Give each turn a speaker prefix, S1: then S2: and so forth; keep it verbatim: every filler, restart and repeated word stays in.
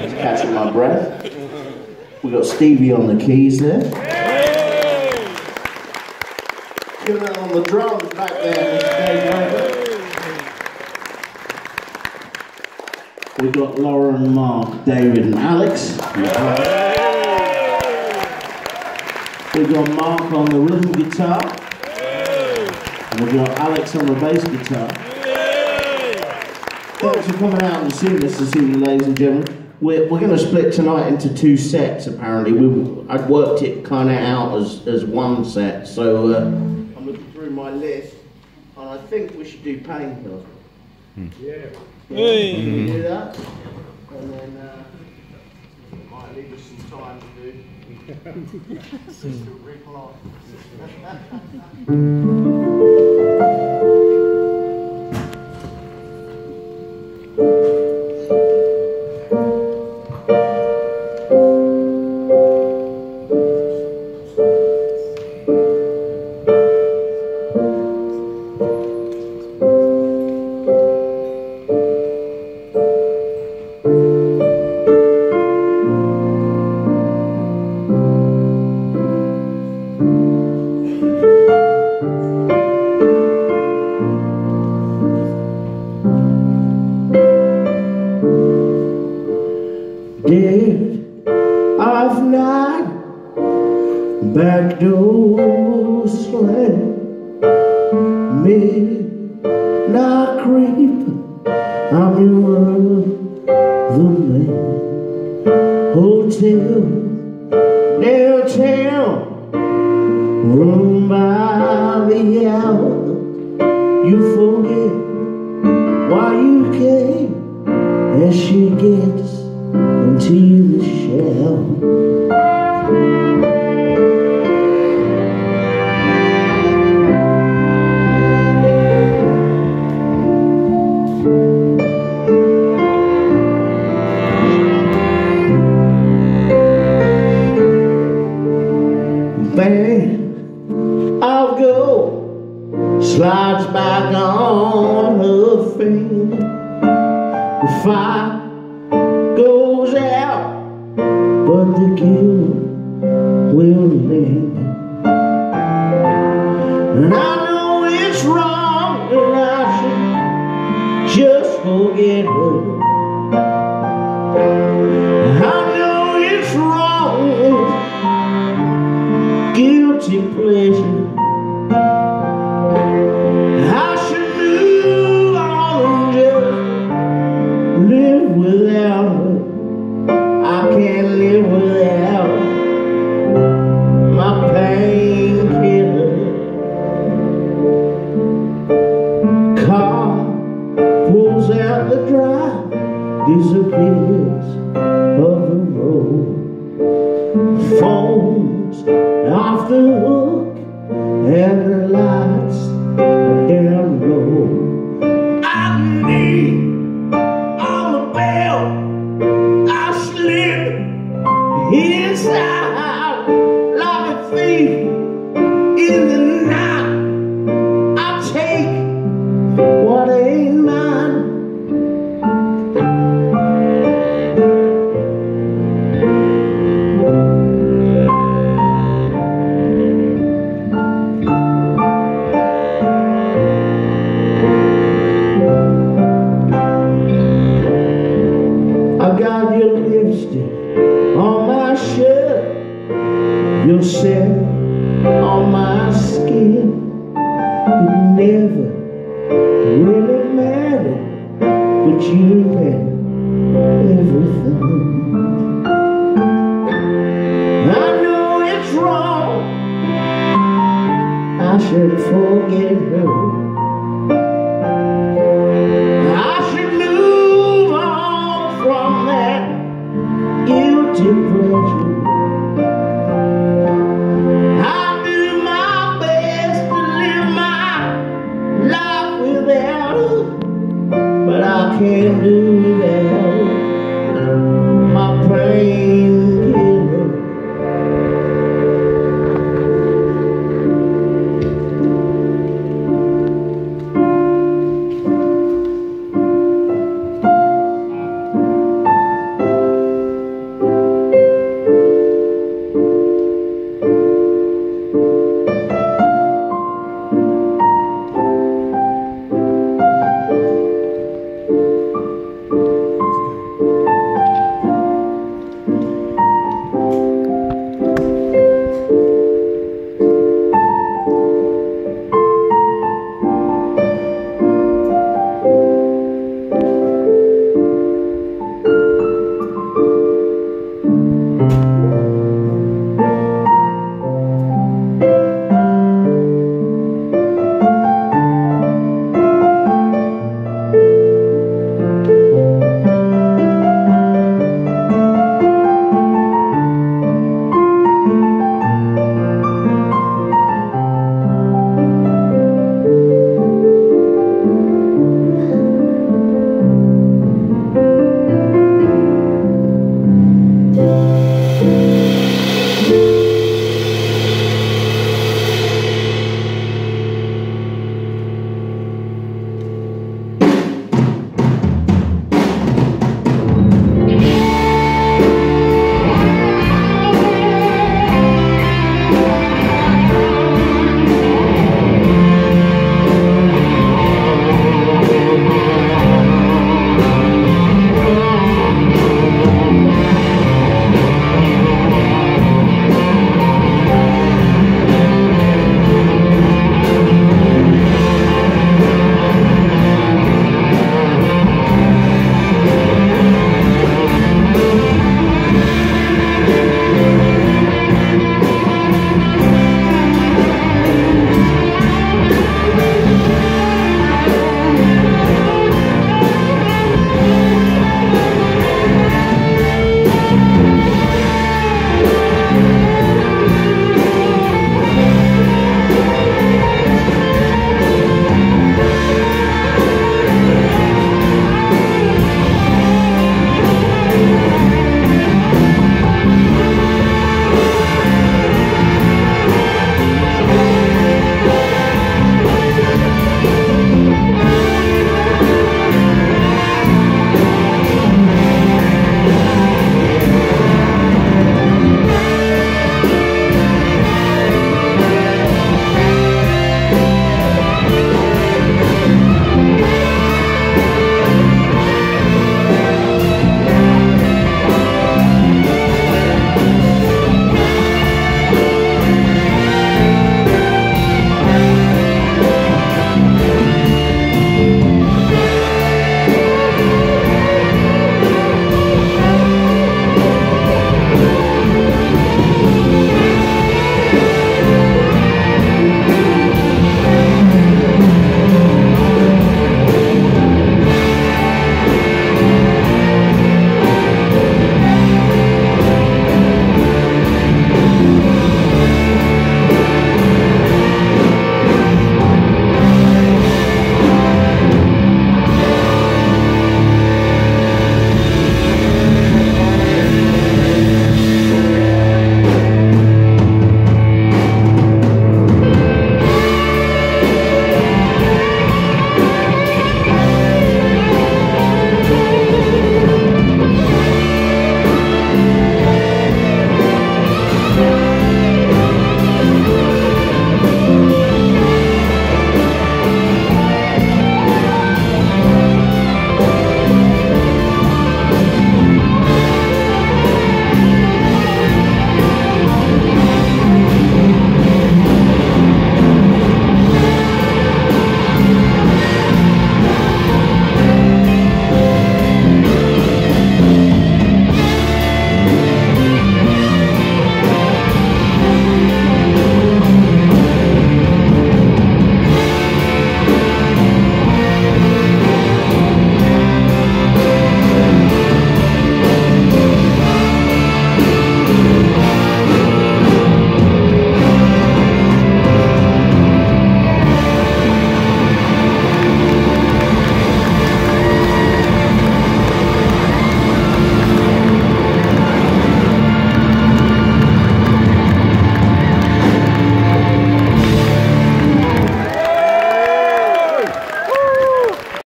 S1: Just catching my breath. We got Stevie on the keys there. Gillian on the drums back there, Mister Dave Raver. We got Lauren, Mark, David, and Alex. We got Mark on the rhythm guitar. And we got Alex on the bass guitar. Thanks for coming out and seeing this this evening, ladies and gentlemen. We're, we're going to split tonight into two sets, apparently. We, I'd worked it kind of out as, as one set, so uh, I'm looking through my list, and I think we should do Painkiller. Hmm. Yeah. yeah. Hey. Can we do that? And then uh, it might leave us some time to do Sister Rick Life. Dead of night, back door slam, midnight creep, I'm your the man. Hotel, downtown, room by the hour, you forget why you came, as she gets into the shell. Bang, I'll go, slides back on her finger. The fire goes out, but the guilt will linger. And I know it's wrong, and I should just forget her. I know it's wrong, guilty pleasure. I should move on and just live without her. I can't live without my painkiller. Car pulls out the drive, disappears off the road. Phone's off the hook, and the lights are down low. I need on the bell, I slip inside like a thief in the night. I take what ain't mine. I got your lipstick on my shirt, your scent on my skin. It never really mattered, but you meant everything. I know it's wrong, I should forget her. I should move on from that guilty pleasure.